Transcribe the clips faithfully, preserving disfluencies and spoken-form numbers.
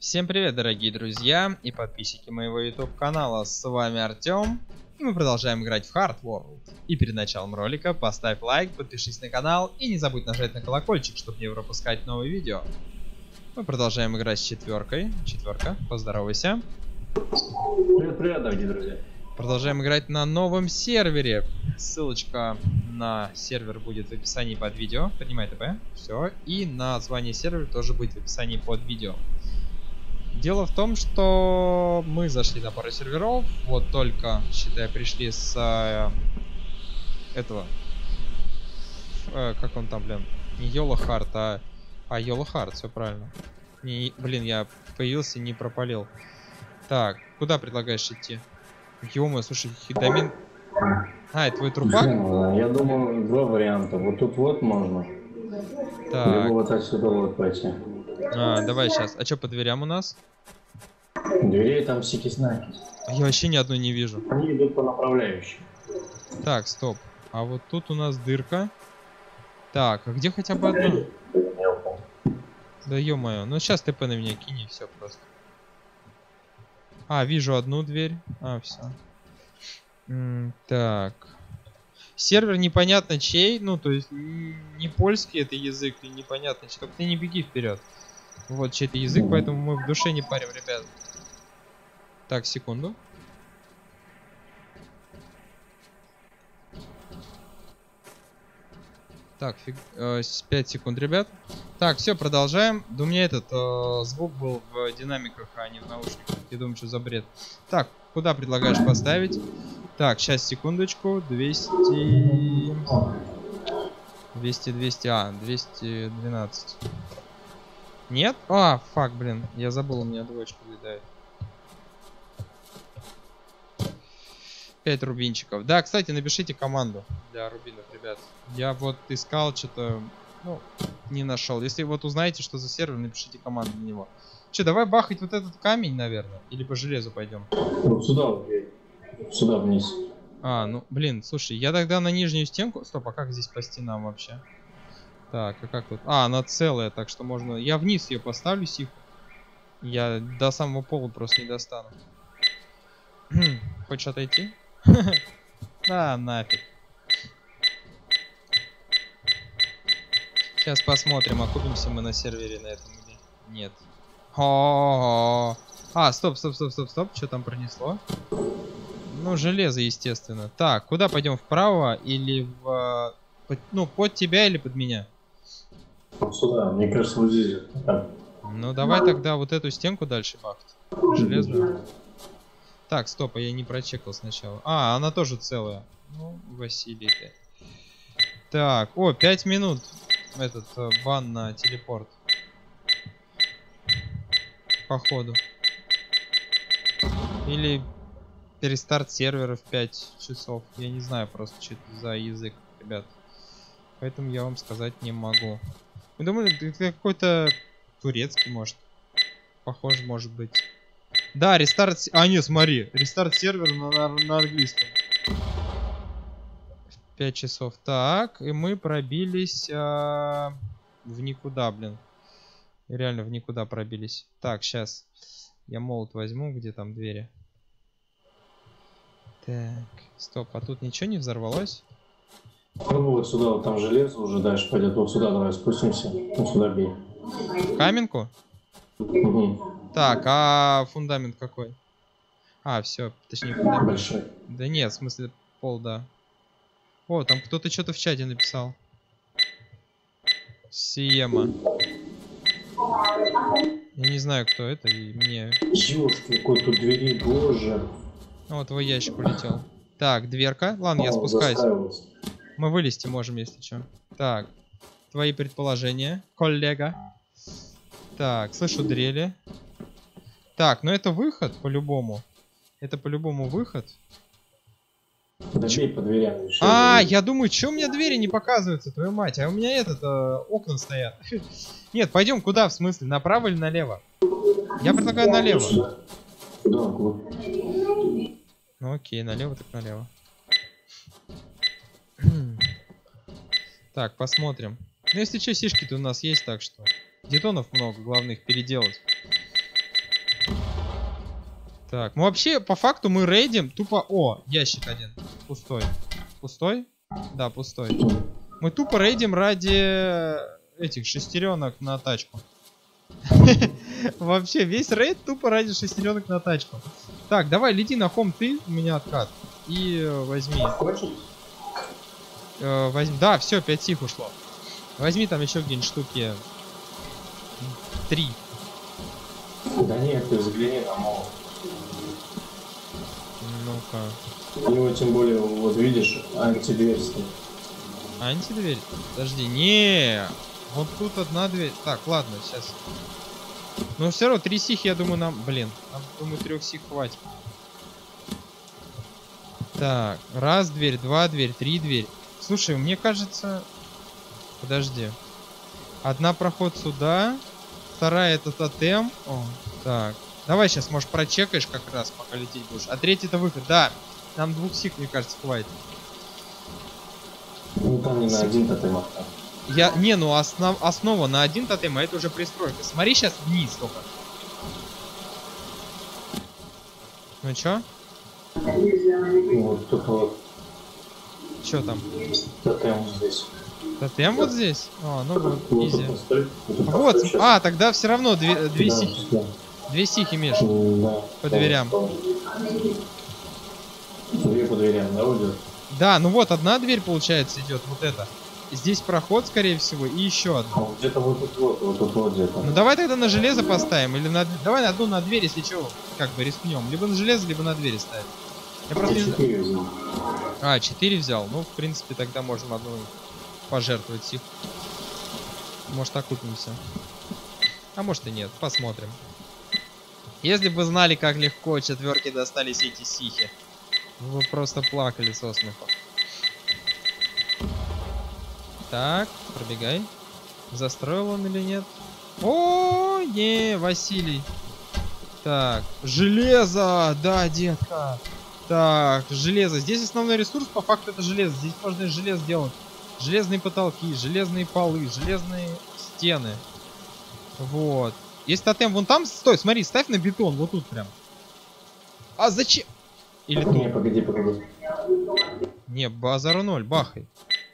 Всем привет, дорогие друзья и подписчики моего YouTube канала, с вами Артем, и мы продолжаем играть в Hard World. И перед началом ролика поставь лайк, подпишись на канал и не забудь нажать на колокольчик, чтобы не пропускать новые видео. Мы продолжаем играть с четверкой. Четверка, поздоровайся. Привет, привет, дорогие друзья. Продолжаем играть на новом сервере. Ссылочка на сервер будет в описании под видео. Поднимай ТП. Все. И название сервера тоже будет в описании под видео. Дело в том, что мы зашли на пару серверов. Вот только, считай, пришли с э, этого. Э, как он там, блин? Не Йолохард, а, а Йолохард, все правильно. Не, блин, я появился, не пропалил. Так, куда предлагаешь идти? Ё-моё, слушай, Хидамин... А, это твой трупак? Я думаю, два варианта. Вот тут вот можно. Так. Либо вот отсюда вот пойти. А, давай сейчас. А что по дверям у нас? Дверей там сики-знаки. Я вообще ни одной не вижу. Они идут по направляющим. Так, стоп. А вот тут у нас дырка. Так, а где хотя бы одна? Да ё-моё. Ну сейчас ТП на меня кинь и все просто. А, вижу одну дверь. А, все. М, так. Сервер непонятно чей. Ну, то есть не польский это язык, и непонятно чей. Только ты не беги вперед. Вот чей-то язык, поэтому мы в душе не парим, ребят. Так, секунду. Так, фиг... э, пять секунд, ребят. Так, все, продолжаем. Да у меня этот э, звук был в динамиках, а не в наушниках. Я думаю, что за бред. Так, куда предлагаешь поставить? Так, сейчас, секундочку. двести... двести, двести, а, двести двенадцать. Нет? А, фак, блин. Я забыл, у меня двоечка летает. пять рубинчиков. Да, кстати, напишите команду для рубинов, ребят. Я вот искал что-то, ну, не нашел. Если вот узнаете, что за сервер, напишите команду на него. Че, давай бахать вот этот камень, наверное? Или по железу пойдем? Вот сюда вот, сюда вниз. А, ну, блин, слушай, я тогда на нижнюю стенку... Стоп, а как здесь по стенам вообще? Так, а как тут? А, она целая, так что можно... Я вниз ее поставлю, сих. Я до самого пола просто не достану. Хочешь отойти? Да, нафиг. Сейчас посмотрим, окупимся мы на сервере на этом или нет. О-о-о. А, стоп, стоп, стоп, стоп, стоп. Что там пронесло? Ну, железо, естественно. Так, куда пойдем? Вправо или в... Под, ну, под тебя или под меня? Вот сюда, мне кажется, вот здесь. Так. Ну, давай тогда вот эту стенку дальше бахать. Железную. Так, стоп, а я не прочекал сначала. А, она тоже целая. Ну, Василий ты. Так, о, пять минут. Этот э, бан на телепорт. Походу. Или перестарт сервера в пять часов. Я не знаю просто, что это за язык, ребят. Поэтому я вам сказать не могу. Вы думали, это какой-то турецкий, может? Похоже, может быть. Да, рестарт... А, нет, смотри. Рестарт сервера на, на, на английском. пять часов. Так, и мы пробились а... в никуда, блин. Реально в никуда пробились. Так, сейчас. Я молот возьму, где там двери. Так, стоп, а тут ничего не взорвалось? Ну вот сюда, вот там железо уже дальше пойдет. Вот сюда давай спустимся. Вот сюда бей. Каменку? Угу. Так, а фундамент какой? А, все, точнее фундамент. Большой. Да нет, в смысле пол, да. О, там кто-то что-то в чате написал. Сиема. Я не знаю, кто это, и мне... Ёшки, какой тут двери, боже. О, твой ящик улетел. Так, дверка. Ладно, я О, спускаюсь. заставилось. Мы вылезти можем, если что. Так, твои предположения, коллега. Так, слышу дрели. Так, ну это выход, по-любому. Это по-любому выход. Да бей по дверям. Еще А, дверь. я думаю, что у меня двери не показываются, твою мать. А у меня этот, э, окна стоят. Нет, пойдем куда, в смысле? Направо или налево? Я предлагаю налево. Сюда. Сюда, вглубь. Ну окей, налево так налево. Так, посмотрим. Ну если что, сишки-то у нас есть, так что... Детонов много, главное их переделать. Так, ну вообще, по факту мы рейдим тупо... О, ящик один. Пустой. Пустой? Да, пустой. Мы тупо рейдим ради этих шестеренок на тачку. Вообще, весь рейд тупо ради шестеренок на тачку. Так, давай, лети на хом ты, у меня откат. И возьми. Э, возьми. Да, все, пять сих ушло. Возьми там еще где-нибудь штуки. Три. Да нет, ты взгляни на мол. Ну-ка. У него тем более, вот видишь, антидверь стоит. Антидверь? Подожди, не. Вот тут одна дверь. Так, ладно, сейчас. Но все равно три сих, я думаю, нам... Блин, нам, думаю, трех сих хватит. Так, раз дверь, два дверь, три дверь. Слушай, мне кажется... Подожди. Одна проход сюда. Вторая это тотем. О, так. Давай сейчас, может, прочекаешь как раз, пока лететь будешь. А третий это выход. Да, нам двух сих, мне кажется, хватит. Ну там не на один тотем. Я... Не, ну основ... основа на один тотем, а это уже пристройка. Смотри сейчас вниз только. Ну чё? Вот тут вот. Чё там? Тотем здесь. Тотем вот здесь? А, ну вот, Вот изи. тут стоит, тут Вот, сейчас. а, тогда все равно две, две Да, сихи. да. Две сихи, Миш, Да, по дверям. Две по дверям, да, уйдет? Да, ну вот, одна дверь, получается, идет, вот эта. Здесь проход, скорее всего, и еще одна. А вот где-то вот тут вот, вот тут вот где-то. Ну давай тогда на железо поставим, или на... Давай на одну на дверь, если что, как бы рискнем. Либо на железо, либо на двери ставим. Я просто не знаю. А, четыре взял. Ну, в принципе, тогда можем одну пожертвовать сих. Может, окупимся. А может и нет, посмотрим. Если бы знали, как легко четверки достались эти сихи, вы бы просто плакали со смеху. Так, пробегай. Застроил он или нет? О, не, Василий. Так, железо, да, детка. Так, железо. Здесь основной ресурс, по факту, это железо. Здесь можно из железа делать железные потолки, железные полы, железные стены. Вот. Есть тотем вон там. Стой, смотри, ставь на бетон, вот тут прям. А зачем? Или тут? Не, погоди, погоди. Не, базар ноль, бахай.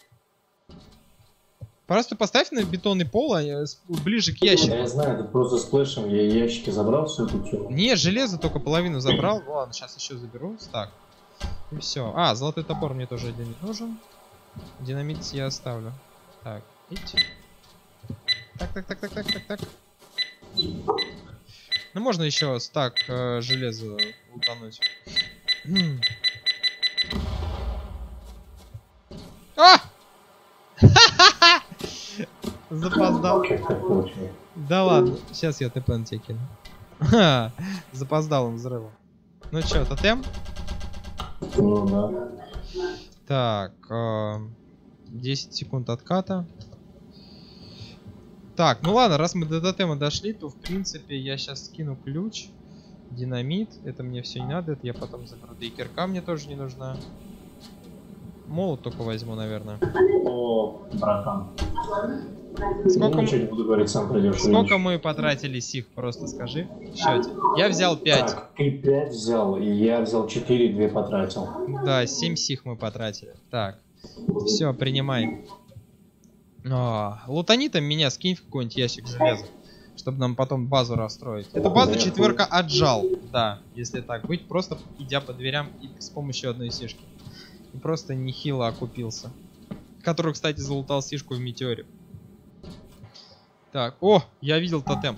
Просто поставь на бетонный пол, а ближе к ящику. Я знаю, это просто сплэшем, я ящики забрал, все тут что. Не, железо только половину забрал. Ладно, сейчас еще заберу. Так. И все. А, золотой топор мне тоже один не нужен. Динамит я оставлю. Так, идите. Так, так, так, так, так, так, так. Ну можно еще стак э, железа утонуть. А! Запоздал. Да ладно, сейчас я ТП на тебя кину. Запоздал он взрывом. Ну чё, тотем? Ну да. Так, э, десять секунд отката. Так, ну ладно, раз мы до тотема дошли, то в принципе я сейчас скину ключ. Динамит, это мне все не надо, это я потом заберу. Да и кирка мне тоже не нужна. Молот только возьму, наверное. О, братан. Сколько, ну, ничего не буду говорить, сам придешь. Сколько мы потратили сих, просто скажи в счете. Я взял пять. Так, ты пять взял, и я взял четыре, две потратил. Да, семь сих мы потратили. Так, все, принимай. А, лутанитом меня скинь в какой-нибудь ящик железа, чтобы нам потом базу расстроить. Это база четверка отжал. Да, если так быть, просто идя по дверям и с помощью одной сишки. И просто нехило окупился. Который, кстати, залутал сишку в метеоре. Так, о, я видел тотем.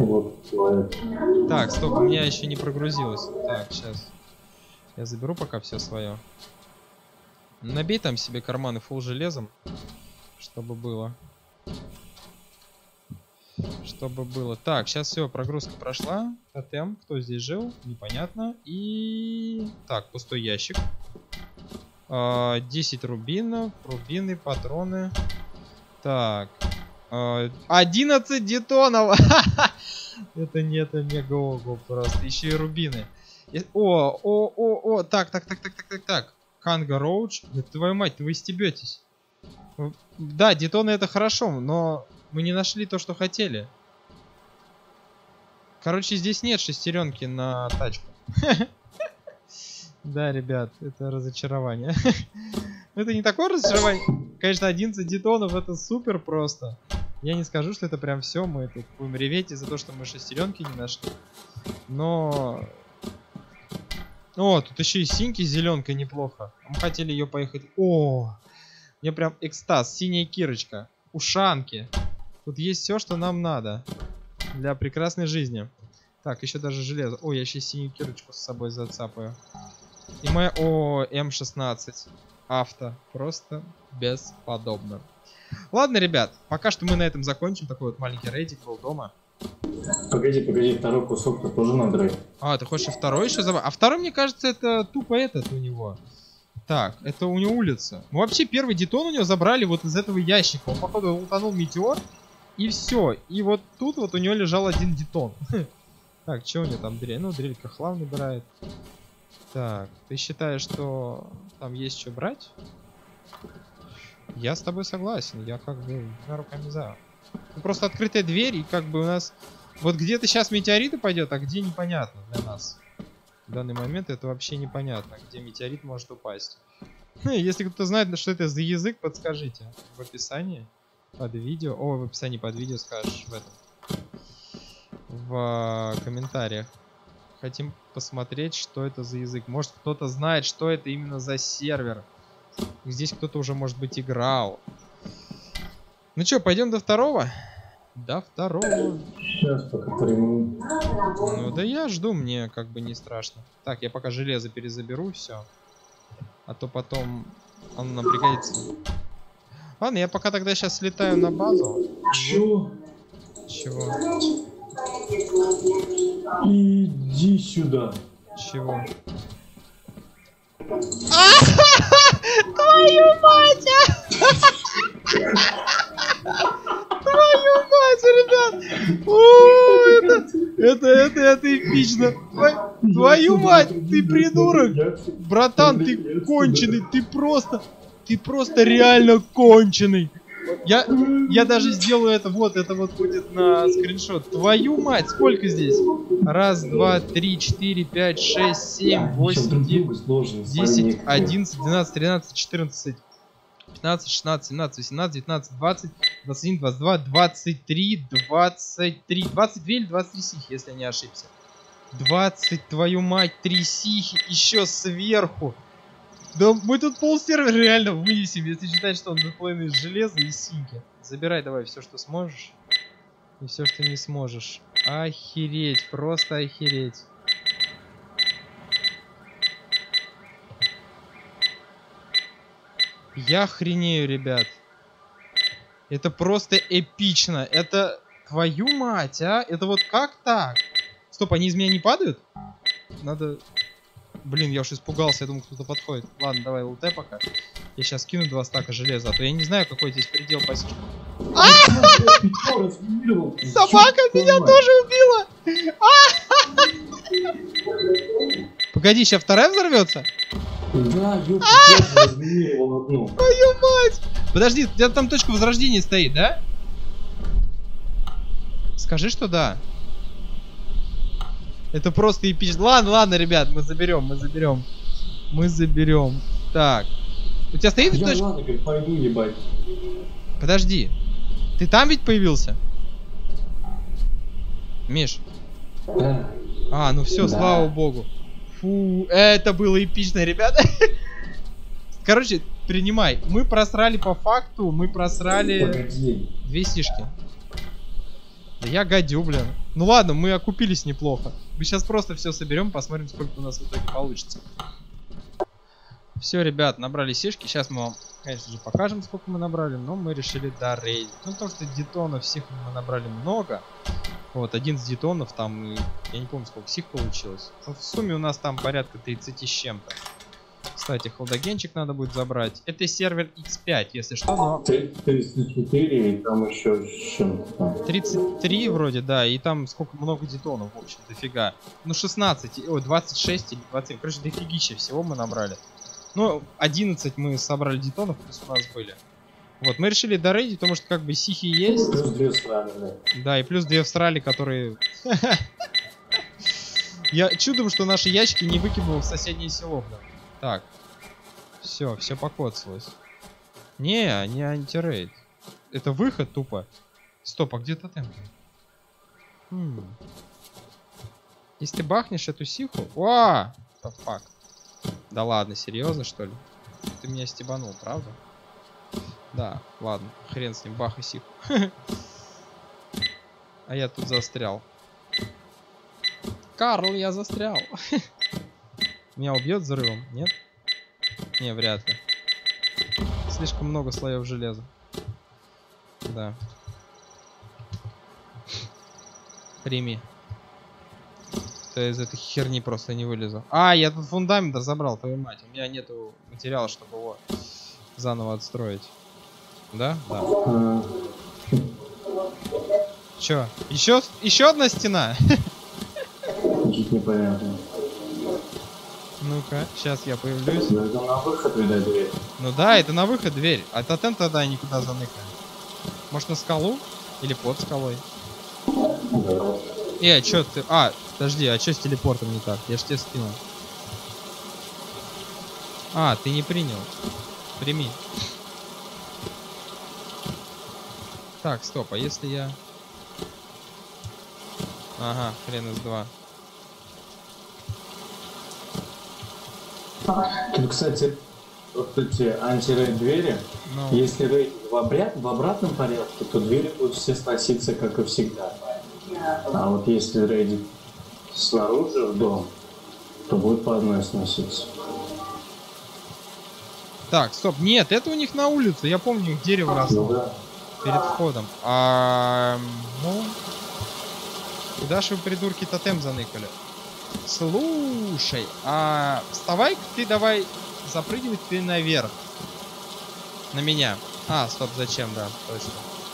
Так, стоп, у меня еще не прогрузилось. Так, сейчас. Я заберу пока все свое. Набей там себе карманы фулл железом. Чтобы было. Чтобы было. Так, сейчас все, прогрузка прошла. Тотем, кто здесь жил, непонятно. И... Так, пустой ящик. десять рубинов, рубины, патроны. Так. одиннадцать детонов. Это не, это мега ого просто. Еще и рубины. О, о, о, о. Так, так, так, так, так, так, так. Канга Роуч. Да твою мать, вы стебетесь. Да, детоны это хорошо, но мы не нашли то, что хотели. Короче, здесь нет шестеренки на тачку. Да, ребят, это разочарование. Это не такое разочарование. Конечно, одиннадцать детонов это супер просто. Я не скажу, что это прям все. Мы тут будем реветь из-за того, что мы шестеренки не нашли. Но... О, тут еще и синьки с зеленкой неплохо. Мы хотели ее поехать... О, мне прям экстаз. Синяя кирочка. Ушанки. Тут есть все, что нам надо. Для прекрасной жизни. Так, еще даже железо. Ой, я сейчас синюю кирочку с собой зацапаю. И моя... О, эм шестнадцать. Авто. Просто бесподобно. Ладно, ребят. Пока что мы на этом закончим. Такой вот маленький рейдик был дома. Погоди, погоди, второй кусок-то тоже надо рейд. А, ты хочешь и второй еще забрать? А второй, мне кажется, это тупо этот у него. Так, это у него улица. Мы вообще первый детон у него забрали вот из этого ящика. Он, походу, утонул метеор. И все. И вот тут вот у него лежал один детон. Так, что у него там дрель? Ну, дрелька хлам набирает. Так, ты считаешь, что там есть что брать? Я с тобой согласен. Я как бы на руками за. Ну, просто открытая дверь, и как бы у нас... Вот где-то сейчас метеориты пойдет, а где непонятно для нас. В данный момент это вообще непонятно, где метеорит может упасть. Если кто-то знает, что это за язык, подскажите в описании под видео. О, в описании под видео скажешь в этом. В комментариях. Хотим посмотреть, что это за язык. Может, кто-то знает, что это именно за сервер. Здесь кто-то уже, может быть, играл. Ну что, пойдем до второго? До второго. Сейчас пока приму. Ну да я жду, мне как бы не страшно. Так, я пока железо перезаберу, все. А то потом он нам пригодится. Ладно, я пока тогда сейчас слетаю на базу. Чего? Чего? Иди сюда. Чего? Твою мать! Твою мать, ребят! О, это, это, это, это эпично! Твою мать, ты придурок! Братан, ты конченый, ты просто, ты просто реально конченый! Я, я даже сделаю это, вот, это вот будет на скриншот. Твою мать, сколько здесь? Раз, два, три, четыре, пять, шесть, семь, восемь, девять, десять, одиннадцать, двенадцать, тринадцать, четырнадцать, пятнадцать, шестнадцать, семнадцать, восемнадцать, девятнадцать, двадцать, двадцать один, двадцать два, двадцать три, двадцать три, двадцать два или двадцать три сихи, если я не ошибся. двадцать, твою мать, три сихи еще сверху. Да мы тут пол сервера реально вынесем, если считать, что он наполнен из железа и синьки. Забирай давай все, что сможешь. И все, что не сможешь. Охереть, просто охереть. Я охренею, ребят. Это просто эпично. Это твою мать, а? Это вот как так? Стоп, они из меня не падают? Надо... Блин, я уж испугался, я думал, кто-то подходит. Ладно, давай лутай пока. Я сейчас кину два стака железа, а то я не знаю, какой здесь предел пасечки. Собака меня тоже убила! Погоди, сейчас вторая взорвется? Да, ёпта, я разминировал одну. Твою мать! Подожди, у тебя там точка возрождения стоит, да? Скажи, что да. Это просто эпично. Ладно, ладно, ребят, мы заберем, мы заберем. Мы заберем. Так. У тебя стоит я точка? Ладно, говорит, пойду ебать. Подожди. Ты там ведь появился? Миш. Да. А, ну все, да. Слава богу. Фу, это было эпично, ребята. Короче, принимай. Мы просрали по факту, мы просрали Погоди. Две сишки. Да я гадю, блин. Ну ладно, мы окупились неплохо. Мы сейчас просто все соберем, посмотрим, сколько у нас в итоге получится. Все, ребят, набрали сишки. Сейчас мы вам, конечно же, покажем, сколько мы набрали. Но мы решили дорейдить. Ну, потому что детонов всех мы набрали много. Вот, одиннадцать детонов там, я не помню, сколько сих получилось. Но в сумме у нас там порядка тридцати с чем-то. Кстати, холдогенчик надо будет забрать. Это сервер икс пять, если что, но... тридцать четыре, и там еще чем-то. тридцать три вроде, да, и там сколько много детонов, в общем, дофига. Ну, шестнадцать, ой, двадцать шесть или двадцать семь, короче, дофигища всего мы набрали. Ну, одиннадцать мы собрали детонов, плюс у нас были. Вот, мы решили дорейдить, потому что как бы сихи есть. Плюс две страны, да. Да, и плюс две австралии, которые... Я чудом, что наши ящики не выкинуло в соседнее село. Так. Все, все покоцалось. Не, не антирейд. Это выход тупо. Стоп, а где тотем? Хм. Если ты бахнешь эту сиху... О! Да фак. Да ладно, серьезно, что ли? Ты меня стебанул, правда? Да, ладно, хрен с ним, бах и сиху. А я тут застрял. Карл, я застрял. Меня убьет взрывом, нет? Не, вряд ли. Слишком много слоев железа. Да. Прими. То из этой херни просто не вылезу. А, я тут фундамент разобрал, твою мать. У меня нету материала, чтобы его заново отстроить. Да? Да. Чё? Еще, еще одна стена? Чуть непонятно. Ну-ка, сейчас я появлюсь. Ну, это на выход, видать, дверь. Ну да, это на выход дверь. А тотем тогда никуда заныкаем. Может, на скалу? Или под скалой? Да. Э, а чё ты... А, подожди, а чё с телепортом не так? Я ж тебе скинул. А, ты не принял. Прими. Так, стоп, а если я... Ага, хрен из два. Тут, кстати, вот эти антирейд двери, Ну. если рейд в, обряд, в обратном порядке, то двери будут все сноситься, как и всегда. А вот если рейд снаружи в дом, то будет по одной сноситься. Так, стоп, нет, это у них на улицу. Я помню, их дерево росло. Ну, да. Перед входом. А, ну... Куда ж вы, придурки, тотем заныкали? Слушай, а вставай ты давай запрыгивай ты наверх. На меня. А, стоп, зачем, да, точно.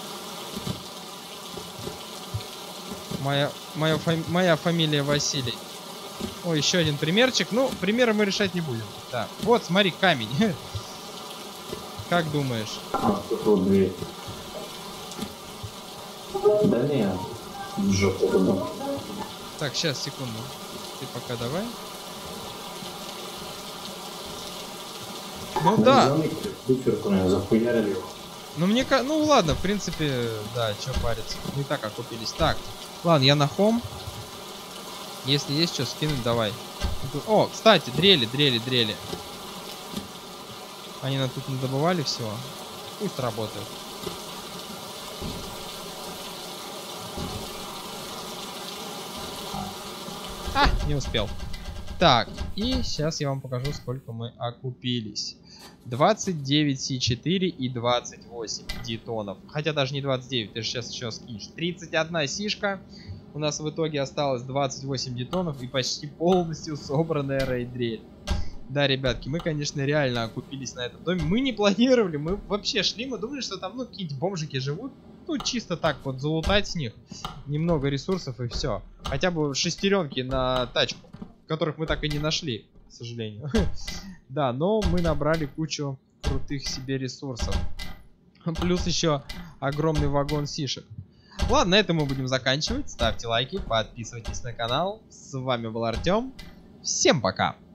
Моя, моя, фами моя фамилия Василий. О, еще один примерчик. Ну, примеры мы решать не будем. Да. Вот, смотри, камень. Как думаешь? А, тут вот дверь. Да не, в жопу туда. Так, сейчас, секунду. Ты пока давай. Ну да. Захуярили его. Ну мне ка... Ну ладно, в принципе, да, чё париться. Мы и так окупились. Так, ладно, я на хом. Если есть что скинуть, давай. О, кстати, дрели, дрели, дрели. Они нам тут не добывали всего. Пусть работают. А, не успел. Так, и сейчас я вам покажу, сколько мы окупились. двадцать девять си четыре и двадцать восемь детонов. Хотя даже не двадцать девять, ты же сейчас еще скинешь. тридцать одна сишка. У нас в итоге осталось двадцать восемь детонов и почти полностью собранная рейд-дрель. Да, ребятки, мы, конечно, реально окупились на этом доме. Мы не планировали, мы вообще шли, мы думали, что там, ну, какие-то бомжики живут. Ну, чисто так вот залутать с них. Немного ресурсов и все. Хотя бы шестеренки на тачку, которых мы так и не нашли, к сожалению. Да, но мы набрали кучу крутых себе ресурсов. Плюс еще огромный вагон сишек. Ладно, на этом мы будем заканчивать. Ставьте лайки, подписывайтесь на канал. С вами был Артем. Всем пока!